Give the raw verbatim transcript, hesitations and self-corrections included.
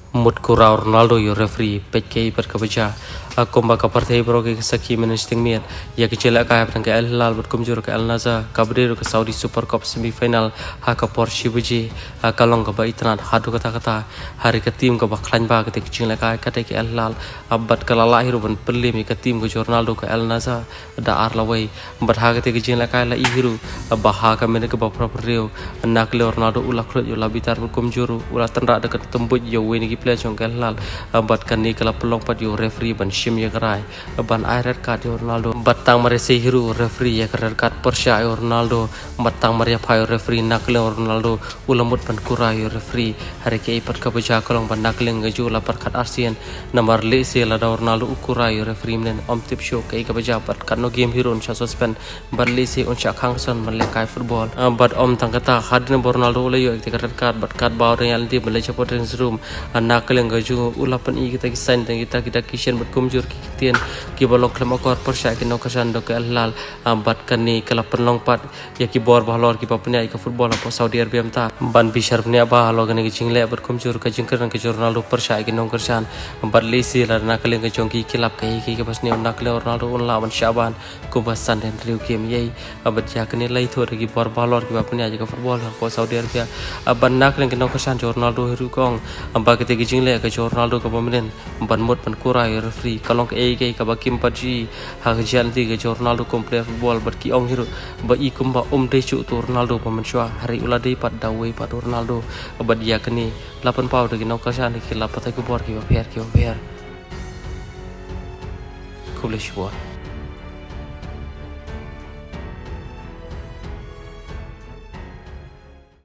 Mut kura Ronaldo yo referee pekei berkabaja komba ka partai broke ke saki menesting miat ya kecela ka hapang ke Al Hilal berkumjur ke Al Nassr kabredo ke Saudi Super Cup semifinal ha ka por shibuji kalong ka ba itnan hadu kata kata hari ke tim ka ba klan ba ke kecela ka kata ke Al Hilal abad kala lahir ban perli mi ke tim ke Ronaldo ke Al Nassr da ar lawai bat ha ke kecela ka la ihiru ba ha ka men ke ba properio nak le Ronaldo ulak yo labitar berkumjuru ulah tenra dekat tembut yo weni player jong Al Hilal bat kan ni kala pelong pat yo referee ban shim ya karai ban ai red card yo Ronaldo batang mare se hiru referee ya red card persya yo Ronaldo batang mare phayo referee nakle Ronaldo ulamut ban kura yo referee hari ke ipat ka baja kolong ban nakle ngaju la perkat arsian nomor le se la da Ronaldo ukura yo referee men om tip show ke ka baja bat kan no game hero cha suspend ban le se on cha khangson man le kai football bat om tang kata hadne Ronaldo le yo ke red card bat card baw reality ban le cha potens room nakle ngaju ulapan i kita kisan dan kita kita kishan berkumjur kitian ki bolong klem akor persya ki nokasan do ke Al Hilal bat kan ni kala penlong pat ya ki bor bahlor ki papnya ka football apa Saudi Arabia ta ban bishar pnya ba halo gane ki jingle berkumjur ka jingker ke Ronaldo persya ki nongkersan bat lisi la nakle ke jongki kilap kai ki ke pasne nakle Ronaldo on lawan Syaban ku basan dan riu game yai bat ya kene lai thor ki bor bahlor ki papnya ka football apa Saudi Arabia ban nakle ke nongkersan Ronaldo hiru kong amba ke ki jingle ke Ronaldo ka pemain ban mut ban kurai referee kalong ke ke ka bakim paji ha jan ti ke Ronaldo komplain football bat ki ong hiru ba i kumba om de chu to Ronaldo pemain shwa hari ulade pat dawai pat Ronaldo bat ya kini lapan pau de no kasan ki lapat ku bor ki ba per ki ba per kulish